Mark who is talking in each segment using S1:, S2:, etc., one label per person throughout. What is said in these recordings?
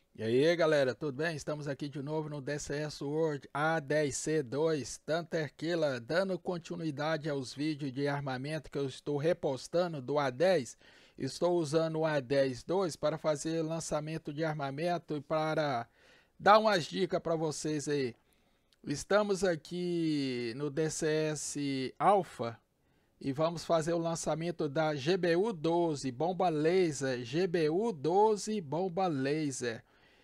S1: E aí galera, tudo bem? Estamos aqui de novo no DCS World A10C2 Thunder Killer, dando continuidade aos vídeos de armamento que eu estou repostando do A10. Estou usando o A10-2 para fazer lançamento de armamento e para dar umas dicas para vocês aí. Estamos aqui no DCS Alpha e vamos fazer o lançamento da GBU-12 Bomba Laser, GBU-12 Bomba Laser.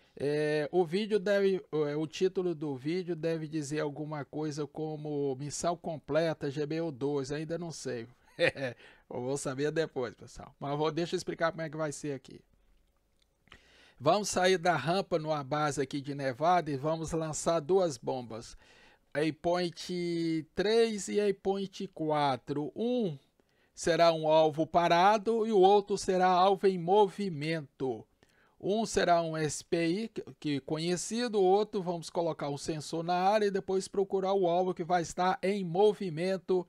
S1: O título do vídeo deve dizer alguma coisa como missão completa GBU-12, ainda não sei. Eu vou saber depois, pessoal. Mas deixa eu explicar como é que vai ser aqui. Vamos sair da rampa numa base aqui de Nevada e vamos lançar duas bombas. Waypoint 3 e Waypoint 4. Um será um alvo parado e o outro será alvo em movimento. Um será um SPI que conhecido, o outro vamos colocar um sensor na área e depois procurar o alvo que vai estar em movimento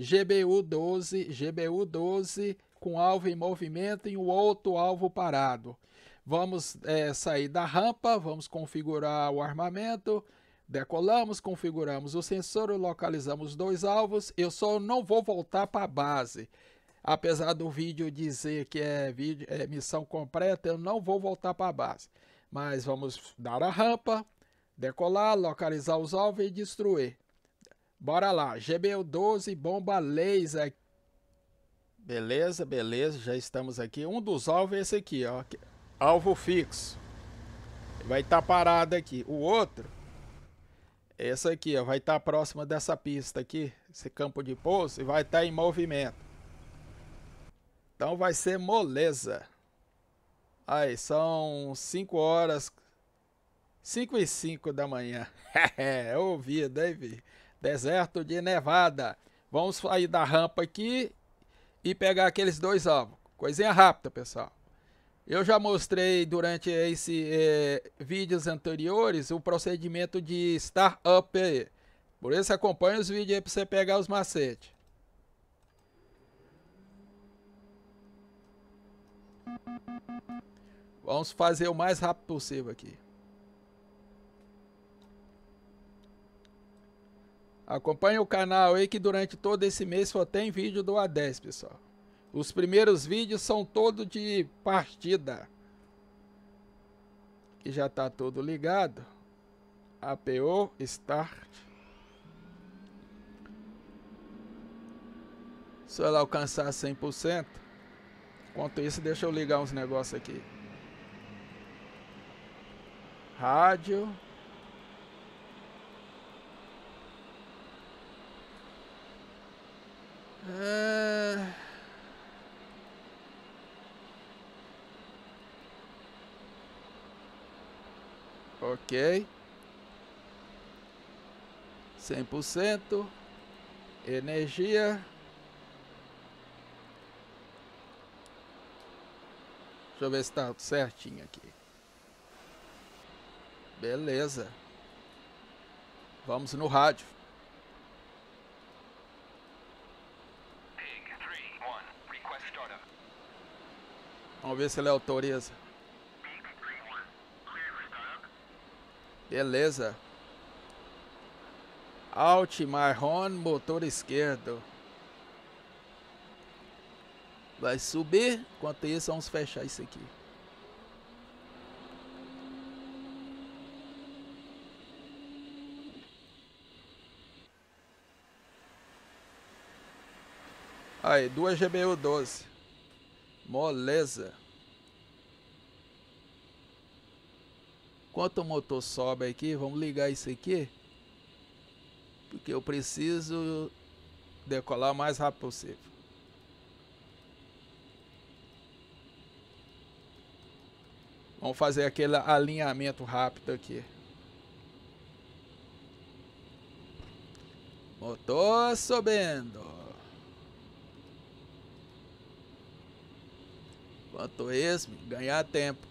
S1: GBU-12 com alvo em movimento e o outro alvo parado. Vamos sair da rampa, vamos configurar o armamento, decolamos, configuramos o sensor, localizamos dois alvos. Eu só não vou voltar para a base. Apesar do vídeo dizer que é missão completa, eu não vou voltar para a base. Mas vamos dar a rampa, decolar, localizar os alvos e destruir. Bora lá, GBU-12 bomba laser. Beleza, beleza, já estamos aqui. Um dos alvos é esse aqui, ó. Alvo fixo. Vai estar parado aqui. O outro, esse aqui, ó, vai estar próximo dessa pista aqui, esse campo de pouso, e vai estar em movimento. Então vai ser moleza. Aí, são 5 horas, 5 e 5 da manhã. Ouvi, David. Deserto de Nevada. Vamos sair da rampa aqui e pegar aqueles dois alvos. Coisinha rápida, pessoal. Eu já mostrei durante vídeos anteriores o procedimento de startup aí. Por isso acompanha os vídeos aí para você pegar os macetes. Vamos fazer o mais rápido possível aqui. Acompanhe o canal aí que durante todo esse mês só tem vídeo do A10, pessoal. Os primeiros vídeos são todos de partida. Que já está tudo ligado. APO, Start. Se ela alcançar 100%. Enquanto isso, deixa eu ligar uns negócios aqui. Rádio. Ok. 100%. Energia. Deixa eu ver se está certinho aqui. Beleza. Vamos no rádio. Vamos ver se ele autoriza. Beleza. Alt marrom, motor esquerdo. Vai subir. Enquanto isso, vamos fechar isso aqui. Aí, 2 GBU-12. Moleza. Enquanto o motor sobe aqui, vamos ligar isso aqui. Porque eu preciso decolar o mais rápido possível. Vamos fazer aquele alinhamento rápido aqui. Motor subindo. Enquanto isso, ganhar tempo.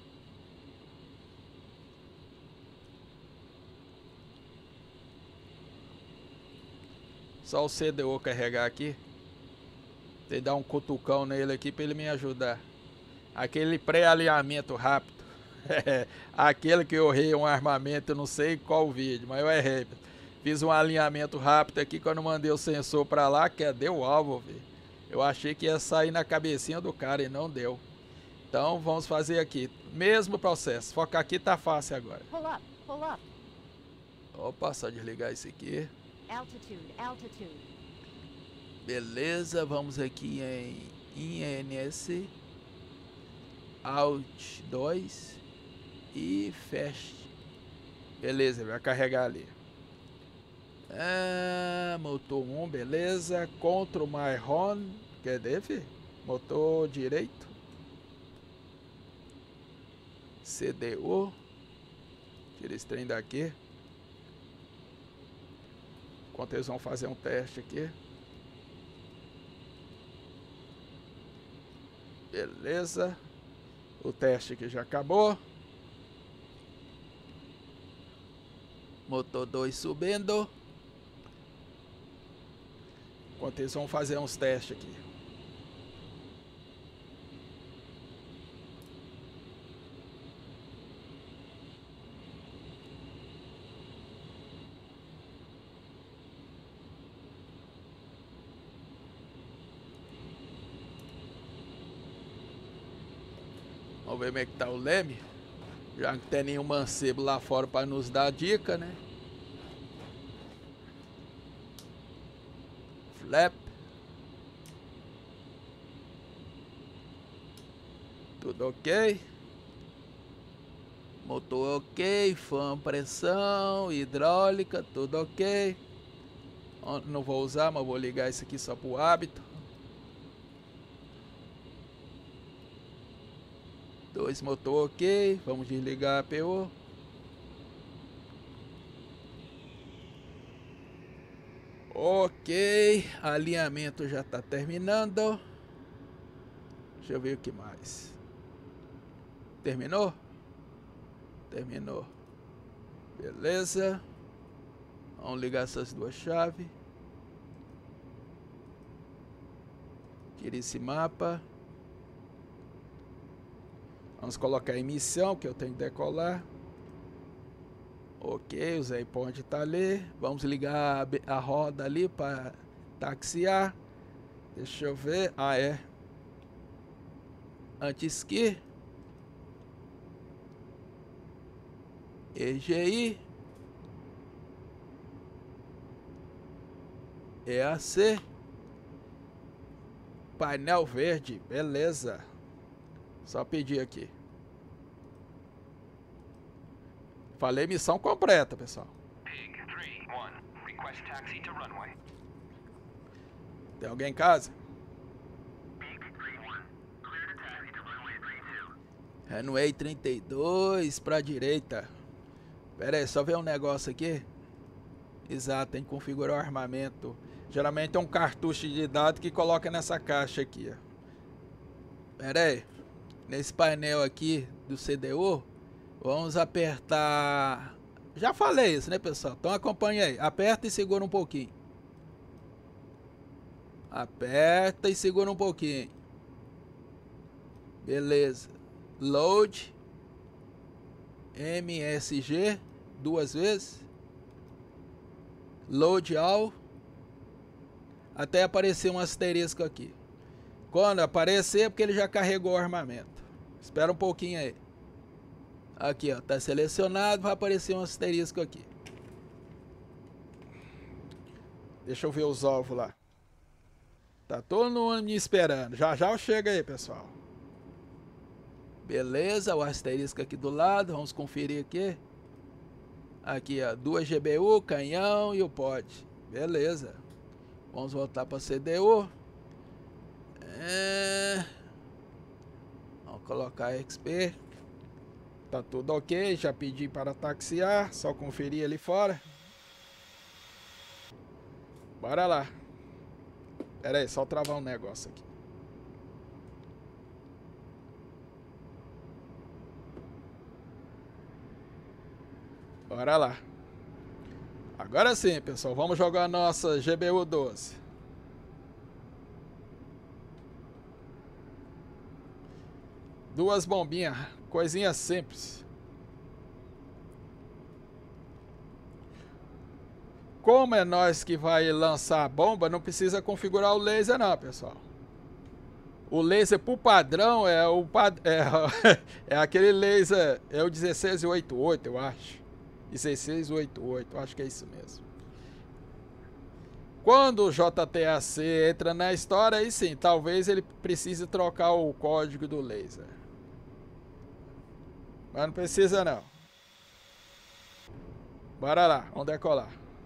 S1: Só o CDO carregar aqui. Tem que dar um cutucão nele aqui para ele me ajudar. Aquele pré-alinhamento rápido. Aquele que eu errei um armamento, eu não sei qual vídeo, mas eu errei. Fiz um alinhamento rápido aqui quando mandei o sensor pra lá, que deu o alvo, velho. Eu achei que ia sair na cabecinha do cara e não deu. Então vamos fazer aqui, mesmo processo. Focar aqui tá fácil agora.
S2: Pull up.
S1: Opa, só desligar isso aqui.
S2: Altitude.
S1: Beleza, vamos aqui em INS Alt 2 e feche. Beleza, vai carregar ali. Motor 1, beleza. Control my horn. Cadê, filho? Motor direito. CDU. Tira esse trem daqui. Enquanto eles vão fazer um teste aqui. Beleza. O teste aqui já acabou. Motor 2 subindo. Enquanto eles vão fazer uns testes aqui. Vamos ver como é que tá o leme. Já que não tem nenhum mancebo lá fora para nos dar dica, né? Flap. Tudo ok. Motor ok. Fan, pressão, hidráulica, tudo ok. Não vou usar, mas vou ligar isso aqui só por hábito. 2 motor ok. Vamos desligar a APU. Ok, alinhamento já está terminando. Deixa eu ver o que mais. Terminou? Terminou. Beleza. Vamos ligar essas duas chaves. Tira esse mapa. Vamos colocar em missão, que eu tenho que decolar. Ok, o Zaypoint tá ali. Vamos ligar a roda ali para taxiar. Deixa eu ver. Ah, é. Anti-esqui. EGI. EAC. Painel verde. Beleza. Só pedir aqui. Falei missão completa, pessoal. Tem alguém em casa? Runway 32 pra direita. Pera aí, só ver um negócio aqui. Exato, tem que configurar o armamento. Geralmente é um cartucho de dados que coloca nessa caixa aqui, ó. Pera aí. Nesse painel aqui do CDU, vamos apertar. Já falei isso, né, pessoal? Então acompanha aí. Aperta e segura um pouquinho. Aperta e segura um pouquinho. Beleza. Load. MSG. 2 vezes. Load all. Até aparecer um asterisco aqui. Quando aparecer é porque ele já carregou o armamento. Espera um pouquinho aí. Aqui, ó, tá selecionado, vai aparecer um asterisco aqui. Deixa eu ver os alvos lá. Tá todo mundo me esperando. Já já eu chego aí, pessoal. Beleza, o asterisco aqui do lado, vamos conferir aqui. Aqui, ó, 2 GBU, canhão e o pod. Beleza. Vamos voltar para CDU. Vamos colocar XP. Tá tudo ok, já pedi para taxiar, só conferir ali fora. Bora lá. Pera aí, só travar um negócio aqui. Bora lá. Agora sim, pessoal, vamos jogar a nossa GBU 12. 2 bombinhas, coisinha simples. Como é nós que vai lançar a bomba, não precisa configurar o laser não, pessoal. O laser por padrão é o é aquele laser, é o 1688, eu acho. 1688, acho que é isso mesmo. Quando o JTAC entra na história, aí sim, talvez ele precise trocar o código do laser. Mas não precisa não. Bora lá, vamos decolar.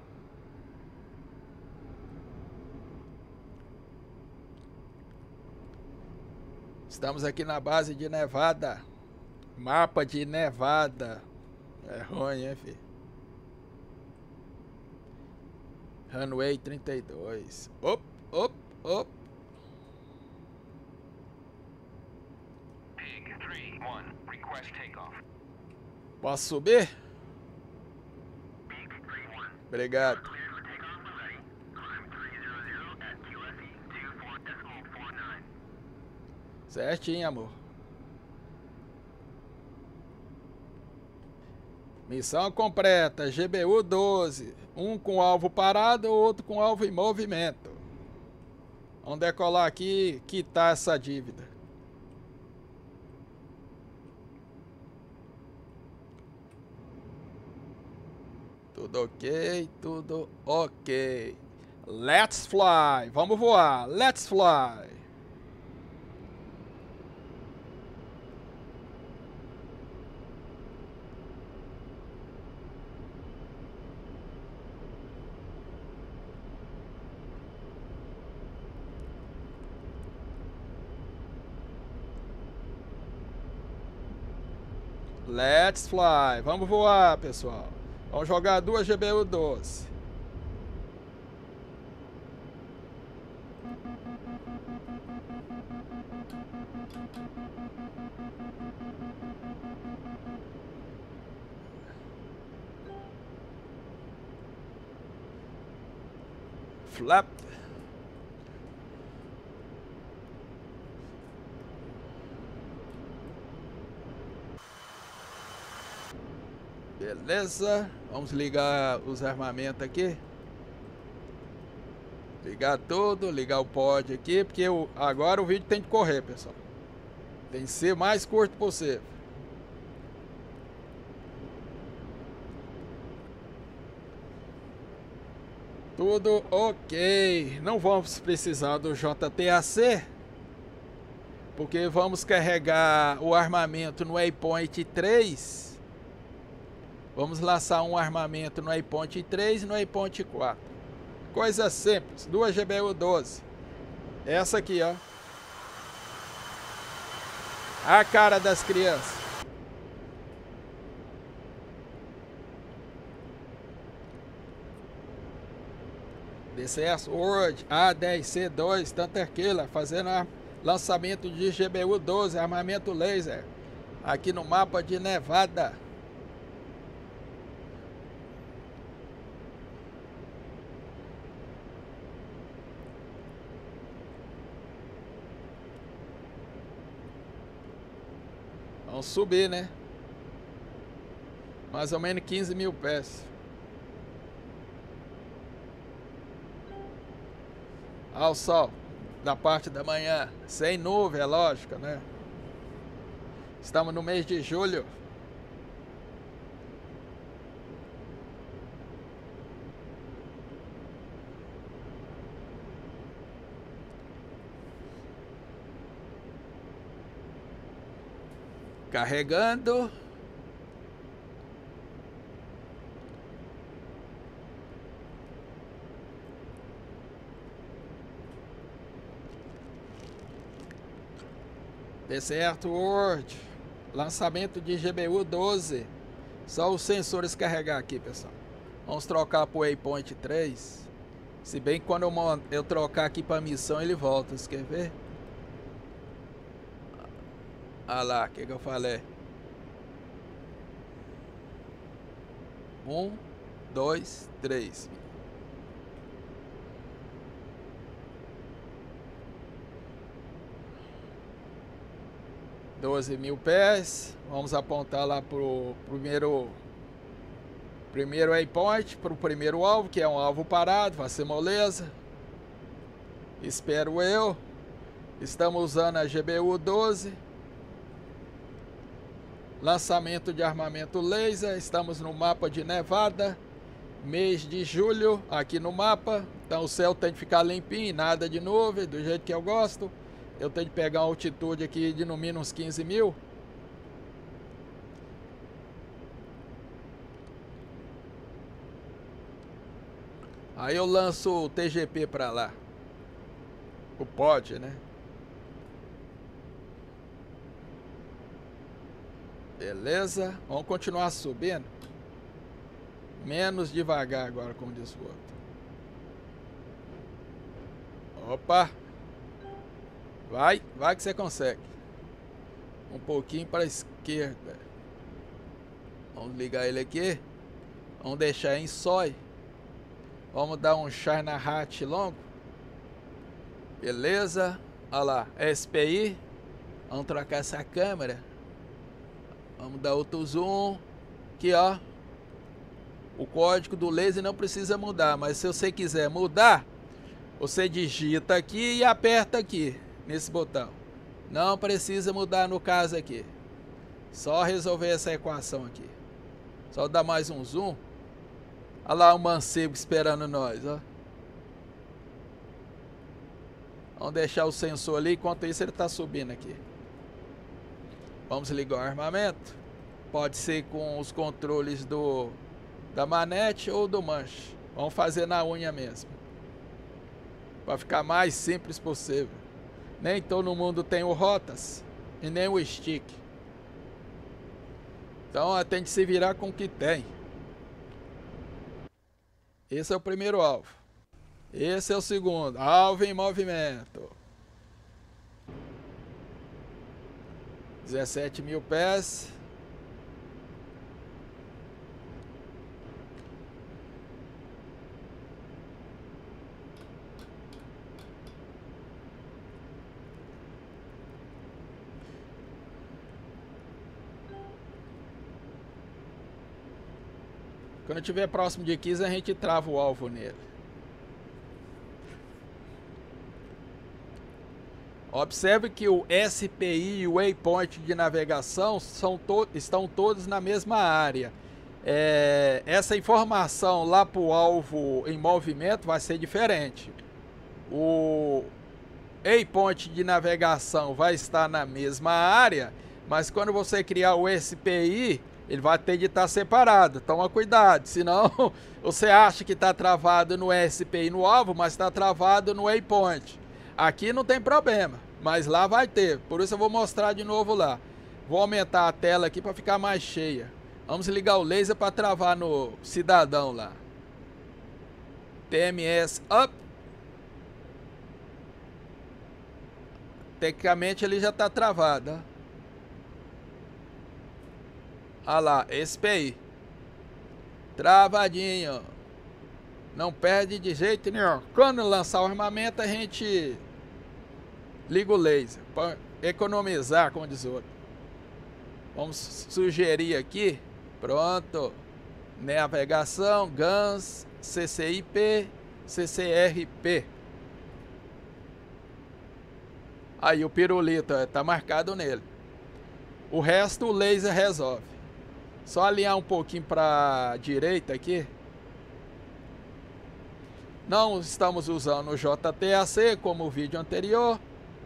S1: Estamos aqui na base de Nevada. Mapa de Nevada. É ruim, hein, filho? Runway 32. Op, op, op.
S3: Pig 3-1, request takeoff.
S1: Posso subir?
S3: Pig 3-1.
S1: Obrigado.
S3: Cleared for takeoff when ready. Climb 300 at QFE 24.49.
S1: Certinho, amor. Missão completa. GBU 12. Um com alvo parado, outro com alvo em movimento. Vamos decolar aqui e quitar essa dívida. Tudo ok, tudo ok. Let's fly. Vamos voar. Let's fly. Let's fly. Vamos voar, pessoal. Vamos jogar 2 GBU 12. Flap. Beleza. Vamos ligar os armamentos aqui. Ligar tudo, ligar o pod aqui, porque agora o vídeo tem que correr, pessoal. Tem que ser mais curto possível. Tudo ok. Não vamos precisar do JTAC, porque vamos carregar o armamento no Waypoint 3. Vamos lançar um armamento no Waypoint 3 e no Waypoint 4. Coisa simples. 2 GBU 12. Essa aqui, ó. A cara das crianças. DCS World A10C2 Thunder Killer fazendo lançamento de GBU 12, armamento laser, aqui no mapa de Nevada. Vamos subir, né? Mais ou menos 15 mil pés. Ao sol da parte da manhã, sem nuvem, é lógico, né? Estamos no mês de julho. Carregando. Deserto World, lançamento de GBU 12. Só os sensores carregar aqui, pessoal. Vamos trocar para o Waypoint 3. Se bem que quando eu trocar aqui para a missão ele volta, você quer ver? Ah lá, o que eu falei? 1, 2, 3. 12 mil pés. Vamos apontar lá pro primeiro waypoint, pro primeiro alvo, que é um alvo parado, vai ser moleza. Espero eu. Estamos usando a GBU 12. Lançamento de armamento laser. Estamos no mapa de Nevada. Mês de julho aqui no mapa. Então o céu tem que ficar limpinho, nada de nuvem, do jeito que eu gosto. Eu tenho que pegar uma altitude aqui de no mínimo uns 15 mil. Aí eu lanço o TGP para lá. O pod, né? Beleza. Vamos continuar subindo. Menos devagar agora, como diz o outro. Opa. Vai que você consegue. Um pouquinho para a esquerda. Vamos ligar ele aqui. Vamos deixar em sói. Vamos dar um China Hat longo. Beleza. Olha lá, SPI. Vamos trocar essa câmera. Vamos dar outro zoom. Aqui, ó. O código do laser não precisa mudar, mas se você quiser mudar, você digita aqui e aperta aqui, nesse botão. Não precisa mudar no caso aqui. Só resolver essa equação aqui. Só dar mais um zoom. Olha lá o mancebo esperando nós, ó. Vamos deixar o sensor ali, enquanto isso ele está subindo aqui. Vamos ligar o armamento. Pode ser com os controles da manete ou do manche. Vamos fazer na unha mesmo. Para ficar mais simples possível. Nem todo mundo tem o rotas e nem o stick. Então tem que se virar com o que tem. Esse é o primeiro alvo. Esse é o segundo. Alvo em movimento. 17 mil pés. Quando estiver próximo de 15, a gente trava o alvo nele. Observe que o SPI e o Waypoint de navegação estão todos na mesma área. Essa informação lá para o alvo em movimento vai ser diferente. O Waypoint de navegação vai estar na mesma área, mas quando você criar o SPI, ele vai ter de estar separado. Toma cuidado, senão você acha que está travado no SPI no alvo, mas está travado no Waypoint. Aqui não tem problema, mas lá vai ter. Por isso eu vou mostrar de novo lá. Vou aumentar a tela aqui para ficar mais cheia. Vamos ligar o laser para travar no cidadão lá. TMS up. Tecnicamente ele já está travado, ó. Olha lá, SPI. Travadinho. Não perde de jeito nenhum. Quando lançar o armamento, a gente liga o laser. Para economizar, como diz o outro. Vamos sugerir aqui. Pronto. Navegação, GANS, CCIP, CCRP. Aí o pirulito, tá marcado nele. O resto o laser resolve. Só alinhar um pouquinho para a direita aqui. Não estamos usando o JTAC como o vídeo anterior.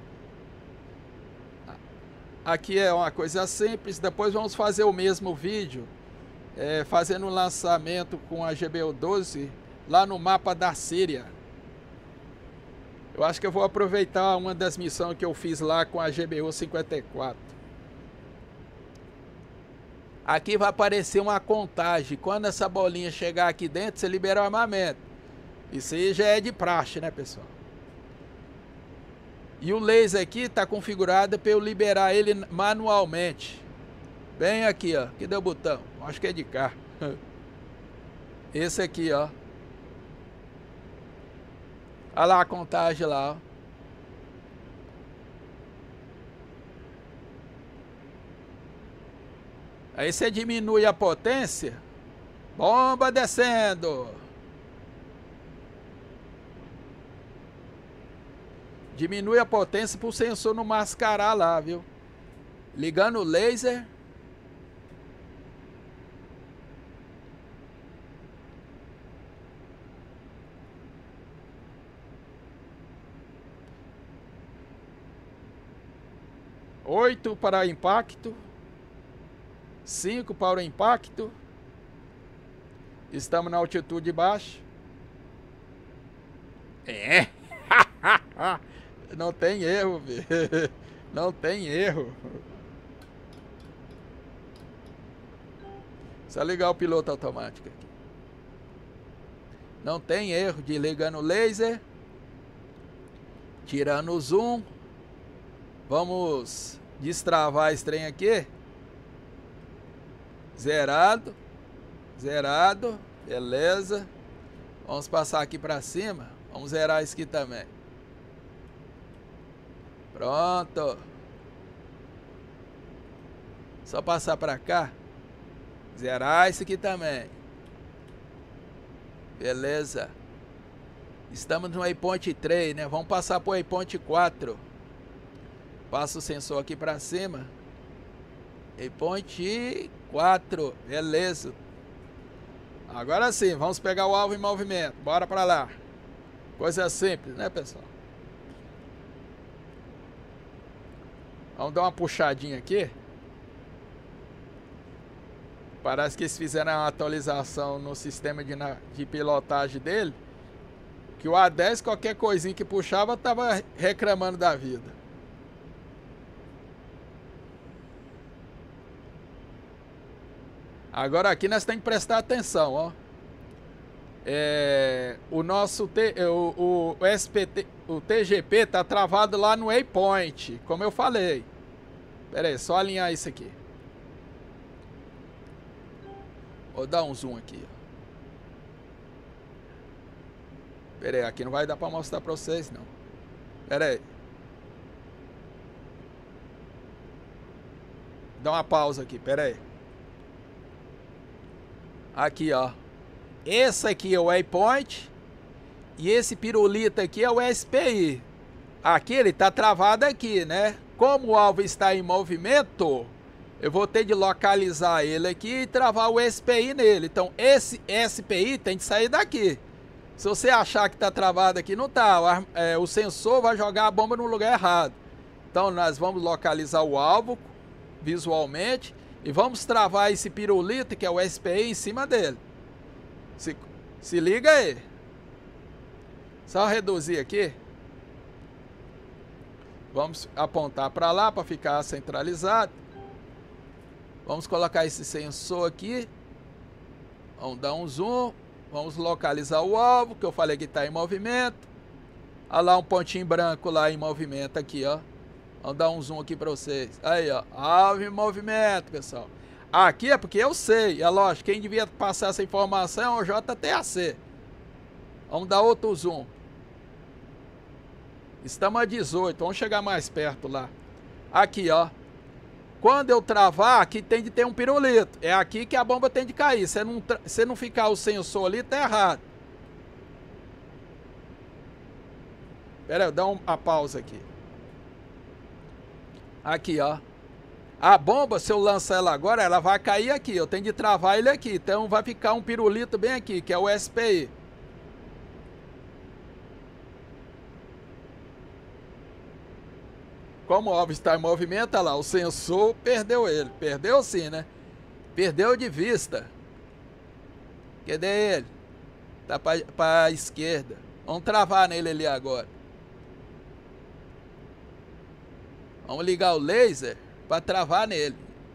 S1: Aqui é uma coisa simples. Depois vamos fazer o mesmo vídeo, fazendo um lançamento com a GBU 12 lá no mapa da Síria. Eu acho que eu vou aproveitar uma das missões que eu fiz lá com a GBU 54. Aqui vai aparecer uma contagem. Quando essa bolinha chegar aqui dentro, você libera o armamento. Isso aí já é de praxe, né, pessoal? E o laser aqui está configurado para eu liberar ele manualmente. Bem aqui, ó. Aqui deu o botão. Acho que é de cá. Esse aqui, ó. Olha lá a contagem lá, ó. Aí você diminui a potência. Bomba descendo. Diminui a potência para o sensor não mascarar lá, viu? Ligando o laser. Oito para impacto. 5 para o impacto. Estamos na altitude baixa. É. Não tem erro, filho. Não tem erro. Só ligar o piloto automático aqui. Não tem erro de ligando o laser. Tirando o zoom. Vamos destravar esse trem aqui. Zerado. Zerado. Beleza. Vamos passar aqui para cima. Vamos zerar isso aqui também. Pronto. Só passar para cá. Zerar isso aqui também. Beleza. Estamos no waypoint 3, né? Vamos passar para o waypoint 4. Passa o sensor aqui para cima. Waypoint 4. Beleza. Agora sim, vamos pegar o alvo em movimento. Bora para lá. Coisa simples, né, pessoal? Vamos dar uma puxadinha aqui. Parece que eles fizeram uma atualização no sistema de pilotagem dele. Que o A10, qualquer coisinha que puxava, tava reclamando da vida. Agora aqui nós temos que prestar atenção, ó. O nosso o SPT, o TGP tá travado lá no waypoint, como eu falei. Pera aí, só alinhar isso aqui. Vou dar um zoom aqui. Pera aí, aqui não vai dar para mostrar para vocês não. Pera aí. Dá uma pausa aqui, pera aí. Aqui, ó. Esse aqui é o waypoint. E esse pirulito aqui é o SPI. Aqui ele tá travado aqui, né? Como o alvo está em movimento, eu vou ter de localizar ele aqui e travar o SPI nele. Então esse SPI tem de sair daqui. Se você achar que tá travado aqui, não tá. O sensor vai jogar a bomba no lugar errado. Então nós vamos localizar o alvo visualmente. E vamos travar esse pirulito, que é o SPI, em cima dele. Se liga aí. Só reduzir aqui. Vamos apontar para lá para ficar centralizado. Vamos colocar esse sensor aqui. Vamos dar um zoom. Vamos localizar o alvo, que eu falei que está em movimento. Olha lá um pontinho branco lá em movimento aqui, ó. Vamos dar um zoom aqui para vocês. Aí, ó. Alvo em movimento, pessoal. Aqui é porque eu sei. É lógico, quem devia passar essa informação é o JTAC. Vamos dar outro zoom. Estamos a 18. Vamos chegar mais perto lá. Aqui, ó. Quando eu travar, aqui tem de ter um pirulito. É aqui que a bomba tem de cair. Se não ficar o sensor ali, tá errado. Pera aí, dá uma pausa aqui. Aqui, ó. A bomba, se eu lançar ela agora, ela vai cair aqui. Eu tenho de travar ele aqui. Então vai ficar um pirulito bem aqui, que é o SPI. Como o alvo está em movimento, olha lá, o sensor perdeu ele. Perdeu sim, né? Perdeu de vista. Cadê ele? Tá para a esquerda. Vamos travar nele ali agora. Vamos ligar o laser para travar nele.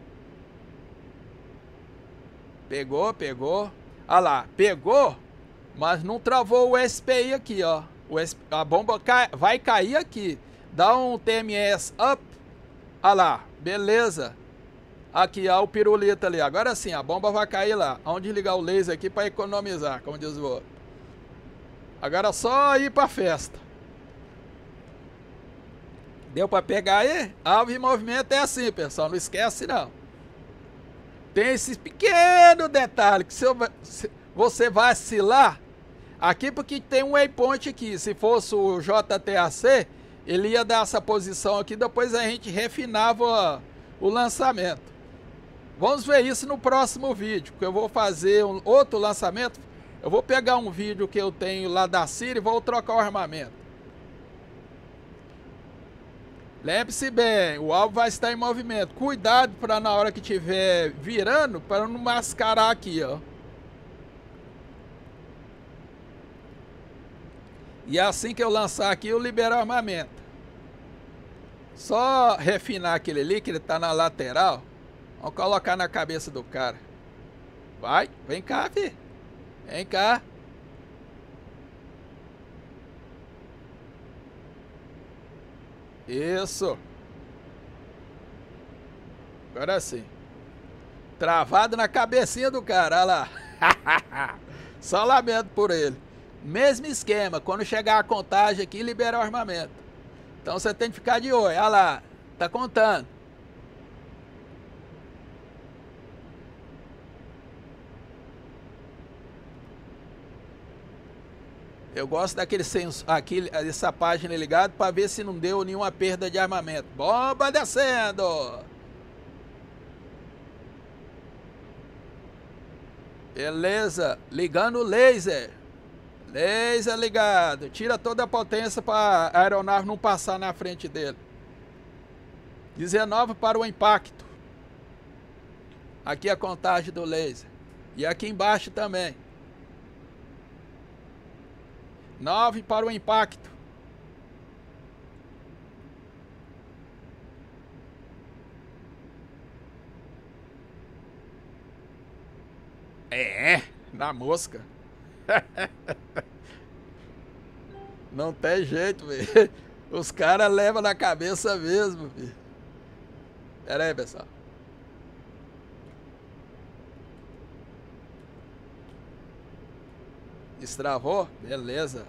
S1: Pegou, pegou. Olha lá, pegou, mas não travou o SPI aqui, ó. A bomba vai cair aqui. Dá um TMS up. Olha lá, beleza. Aqui, ó, o pirulito ali. Agora sim, a bomba vai cair lá. Vamos desligar o laser aqui para economizar, como diz o outro. Agora é só ir para festa. Deu para pegar aí? Alvo em movimento é assim, pessoal. Não esquece, não. tem esse pequeno detalhe que se você vacilar aqui, porque tem um waypoint aqui. Se fosse o JTAC, ele ia dar essa posição aqui, depois a gente refinava o lançamento. Vamos ver isso no próximo vídeo, porque eu vou fazer um outro lançamento. Eu vou pegar um vídeo que eu tenho lá da Síria e vou trocar o armamento. Lembre-se bem, o alvo vai estar em movimento. Cuidado para na hora que estiver virando, para não mascarar aqui, ó. E assim que eu lançar aqui, eu libero o armamento. Só refinar aquele ali, que ele tá na lateral. Vamos colocar na cabeça do cara. Vai, vem cá, filho. Vem cá. Isso. Agora sim. Travado na cabecinha do cara, olha lá. Só lamento por ele. Mesmo esquema, quando chegar a contagem aqui, libera o armamento. Então você tem que ficar de olho, olha lá, tá contando. Eu gosto daquele essa página ligada para ver se não deu nenhuma perda de armamento. Bomba descendo! Beleza, ligando o laser. Laser ligado. Tira toda a potência para a aeronave não passar na frente dele. 19 para o impacto. Aqui a contagem do laser. E aqui embaixo também. 9 para o impacto. Na mosca. Não tem jeito, velho. Os caras levam na cabeça mesmo, filho. Pera aí, pessoal. Destravou? Beleza.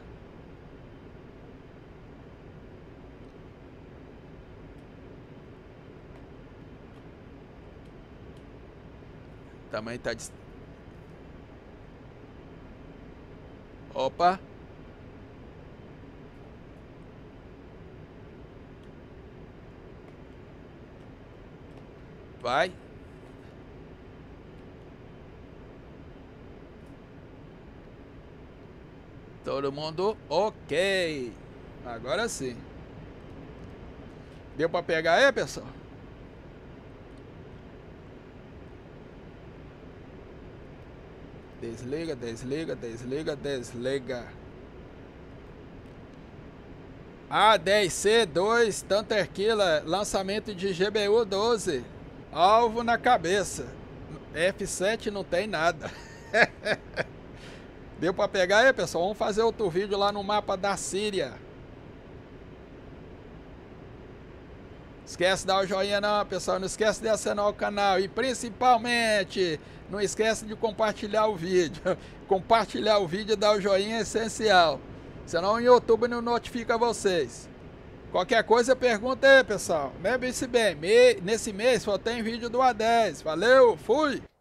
S1: Também tá... Opa. Vai. Todo mundo ok. Agora sim. Deu pra pegar aí, pessoal? Desliga, desliga, desliga, desliga. A10C2 Thunder Killer, lançamento de GBU 12. Alvo na cabeça. F7 não tem nada. Deu pra pegar aí, pessoal? Vamos fazer outro vídeo lá no mapa da Síria. Esquece de dar o joinha não, pessoal. Não esquece de assinar o canal. E principalmente, não esquece de compartilhar o vídeo. Compartilhar o vídeo e dar o joinha é essencial. Senão o YouTube não notifica vocês. Qualquer coisa, pergunta aí, pessoal. Lembre-se bem, nesse mês só tem vídeo do A10. Valeu, fui!